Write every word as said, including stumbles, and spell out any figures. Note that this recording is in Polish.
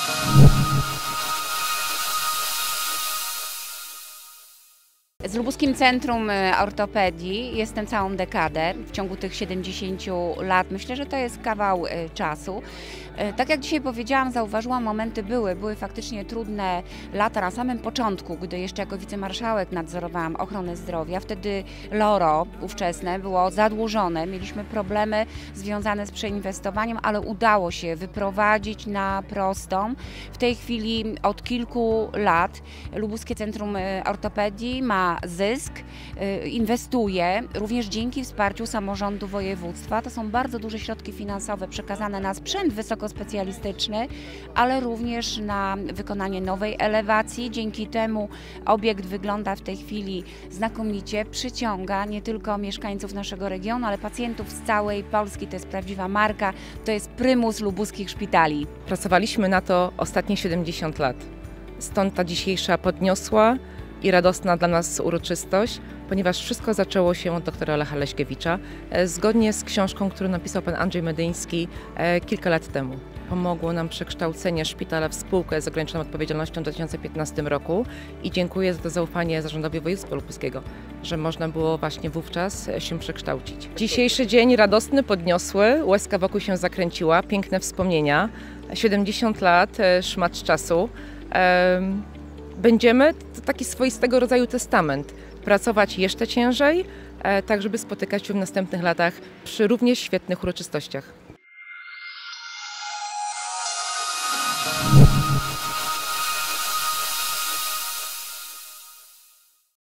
Z Lubuskim Centrum Ortopedii jestem całą dekadę, w ciągu tych siedemdziesięciu lat. Myślę, że to jest kawał czasu. Tak jak dzisiaj powiedziałam, zauważyłam, momenty były, były faktycznie trudne lata na samym początku, gdy jeszcze jako wicemarszałek nadzorowałam ochronę zdrowia. Wtedy Loro ówczesne było zadłużone, mieliśmy problemy związane z przeinwestowaniem, ale udało się wyprowadzić na prostą. W tej chwili od kilku lat Lubuskie Centrum Ortopedii ma zysk, inwestuje również dzięki wsparciu samorządu województwa. To są bardzo duże środki finansowe przekazane na sprzęt wysokospecjalistyczny, ale również na wykonanie nowej elewacji. Dzięki temu obiekt wygląda w tej chwili znakomicie, przyciąga nie tylko mieszkańców naszego regionu, ale pacjentów z całej Polski. To jest prawdziwa marka, to jest prymus lubuskich szpitali. Pracowaliśmy na to ostatnie siedemdziesiąt lat. Stąd ta dzisiejsza podniosła i radosna dla nas uroczystość, ponieważ wszystko zaczęło się od doktora Lecha Leśkiewicza, zgodnie z książką, którą napisał pan Andrzej Medyński kilka lat temu. Pomogło nam przekształcenie szpitala w spółkę z ograniczoną odpowiedzialnością w dwa tysiące piętnastym roku i dziękuję za to zaufanie zarządowi województwa lubuskiego, że można było właśnie wówczas się przekształcić. Dzisiejszy dzień radosny, podniosły, łezka wokół się zakręciła, piękne wspomnienia, siedemdziesiąt lat, szmat czasu. Będziemy, to taki swoistego rodzaju testament, pracować jeszcze ciężej, tak żeby spotykać się w następnych latach przy również świetnych uroczystościach.